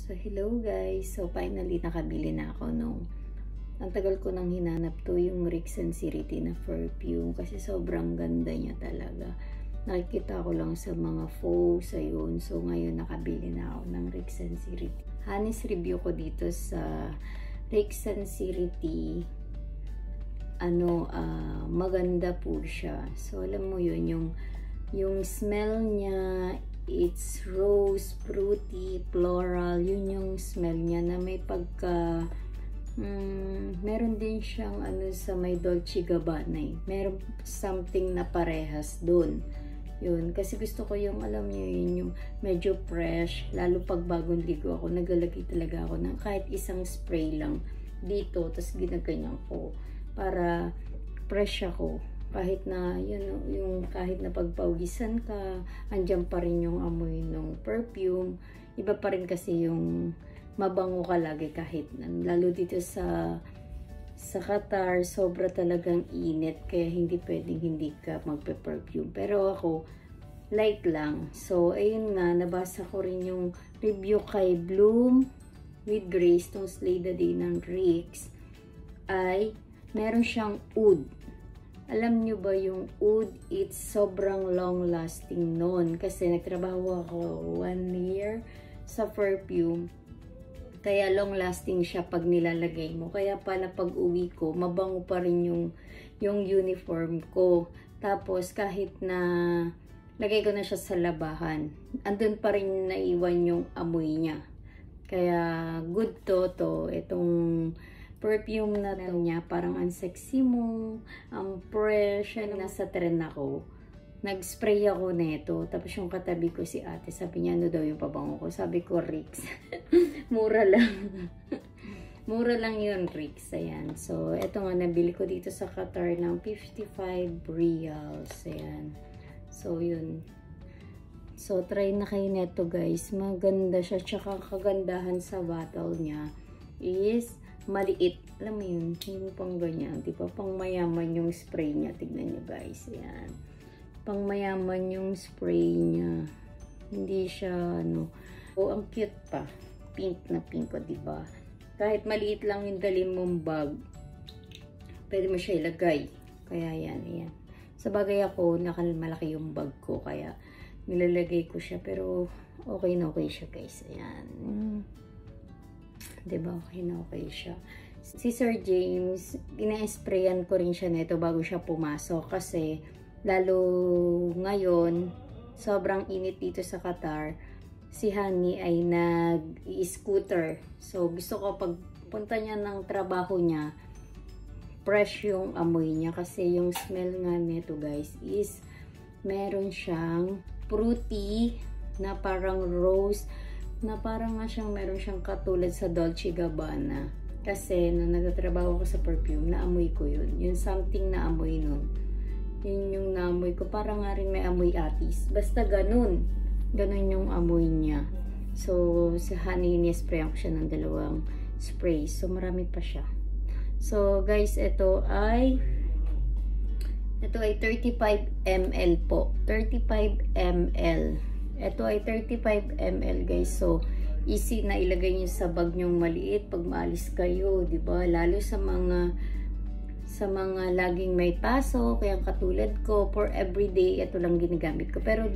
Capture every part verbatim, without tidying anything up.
So, hello guys. So, finally nakabili na ako nung ang tagal ko nang hinanap to, yung Rix and Siriti na perfume kasi sobrang ganda niya talaga. Nakikita ko lang sa mga faux, ayun. So, ngayon nakabili na ako ng Rix and Siriti. Honest review ko dito sa Rix and Siriti. Ano, uh, maganda po siya. So, alam mo yun, yung, yung smell niya, it's rose, fruity, floral. Yun yung smell niya na may pagka mm, meron din siyang ano sa may Dolce Gabbana eh. Meron something na parehas dun. Yun, kasi gusto ko yung alam niyo yun, yung medyo fresh. Lalo pag bagong ligo ako, nagalagay talaga ako ng kahit isang spray lang dito, tapos ginaganyan ko para fresh ako. Kahit na yun, yung kahit na pagpawisan ka, andyan pa rin yung amoy ng perfume. Iba pa rin kasi yung mabango ka lagi kahit lalo dito sa sa Qatar, sobra talagang init kaya hindi pwedeng hindi ka magpe-perfume. Pero ako light lang. So ayun nga, nabasa ko rin yung review kay Bloom with Grace tong Slay the Day ng Rix ay meron siyang oud. Alam nyo ba yung oud, it's sobrang long lasting nun. Kasi nagtrabaho ako one year sa perfume. Kaya long lasting siya pag nilalagay mo. Kaya pala pag uwi ko, mabango pa rin yung, yung uniform ko. Tapos kahit na lagay ko na siya sa labahan, andun pa rin naiwan yung amoy niya. Kaya good to to. Itong perfume na to niya, parang ang sexy mo, ang fresh, ano, nasa trend ako. Nag-spray ako nito, tapos yung katabi ko si ate, sabi niya, ano daw yung pabango ko? Sabi ko, Rix. Mura lang. Mura lang yun, Rix. Ayan. So, eto nga, nabili ko dito sa Qatar ng fifty-five reals. Ayan. So, yun. So, try na kayo neto, guys. Maganda siya. Tsaka kagandahan sa bottle niya is maliit. Alam mo yun, yung pang ganyan. Diba? Pang mayaman yung spray niya. Tignan nyo guys. Ayan. Pang mayaman yung spray niya. Hindi siya, ano. O, ang cute pa. Pink na pink ko, diba? Kahit maliit lang yung dali mong bag, pwede mo siya ilagay. Kaya yan, ayan. Sa bagay ako, nakamalaki yung bag ko. Kaya, nilalagay ko siya. Pero, okay na okay siya guys. Ayan. Mm. Diba? Okay na okay siya. Si Sir James, ina-sprayan ko rin siya nito bago siya pumasok. Kasi, lalo ngayon, sobrang init dito sa Qatar. Si Honey ay nag-i-scooter. So, gusto ko pag punta niya ng trabaho niya, fresh yung amoy niya. Kasi yung smell nga nito guys is, meron siyang fruity na parang rose, na parang nga siyang meron siyang katulad sa Dolce Gabbana. Kasi nung nagtatrabaho ko sa perfume, naamoy ko yun. Yung something na amoy nun. Yun yung naamoy ko. Parang nga rin may amoy atis. Basta ganun. Ganun yung amoy niya. So, sa Honey, ni-sprayan ko siya ng dalawang spray. So, marami pa siya. So, guys, ito ay ito ay thirty-five milliliters po. thirty-five milliliters. Ito ay thirty-five milliliters guys. So, easy na ilagay nyo sa bag nyong maliit pag maalis kayo, di ba? Lalo sa mga sa mga laging may paso, kaya katulad ko, for everyday, ito lang ginagamit ko. Pero,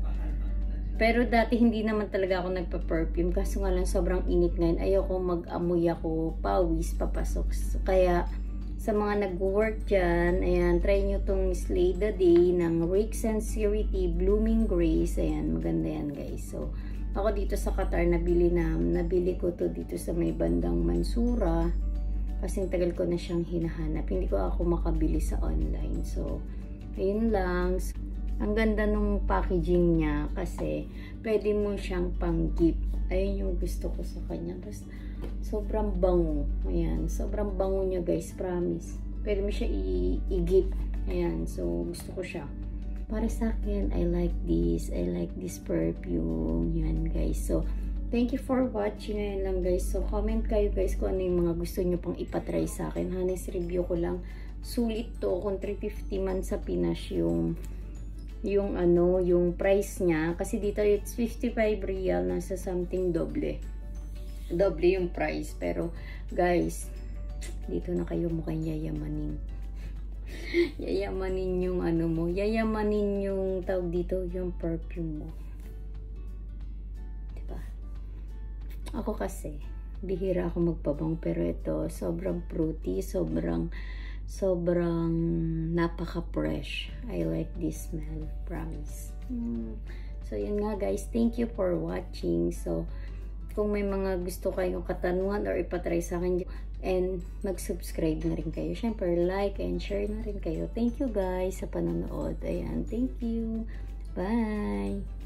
pero dati hindi naman talaga ako nagpa-perfume. Kaso nga lang sobrang init ngayon. Ayoko mag-amoy ako, pawis, papasok. So, kaya, sa mga nag-work dyan, ayan, try nyo tong Slay the Day ng Rix and Siriti Blooming Grace. Ayan, maganda yan guys. So, ako dito sa Qatar, nabili na, nabili ko to dito sa may bandang Mansura. Kasi tagal ko na siyang hinahanap. Hindi ko ako makabili sa online. So, ayun lang. Ang ganda nung packaging niya kasi pwede mo siyang pang-gift. Ayun yung gusto ko sa kanya. Tapos, sobrang bango. Ayan. Sobrang bango niya guys. Promise. Pwede mo siya i-gift. Ayan. So, gusto ko siya. Para sa akin, I like this. I like this perfume. Yan guys. So, thank you for watching. Ngayon lang guys. So, comment kayo guys kung ano yung mga gusto nyo pang ipatry sa akin. Honest review ko lang. Sulit to. Kung three fifty man sa Pinas yung yung ano, yung price niya. Kasi dito it's fifty-five real, nasa something doble. doble yung price. Pero, guys, dito na kayo mukhang yayamanin. Yayamanin yung ano mo. Yayamanin yung tawag dito, yung perfume mo. Diba? Ako kasi, bihira ako magpabang, pero ito, sobrang fruity, sobrang, sobrang napaka-fresh. I like this smell, promise. Hmm. So, yun nga guys, thank you for watching. So, kung may mga gusto kayong katanungan or ipatry sa akin, and mag-subscribe na rin kayo. Siyempre, like and share na rin kayo. Thank you guys sa panonood. Ayan, thank you. Bye!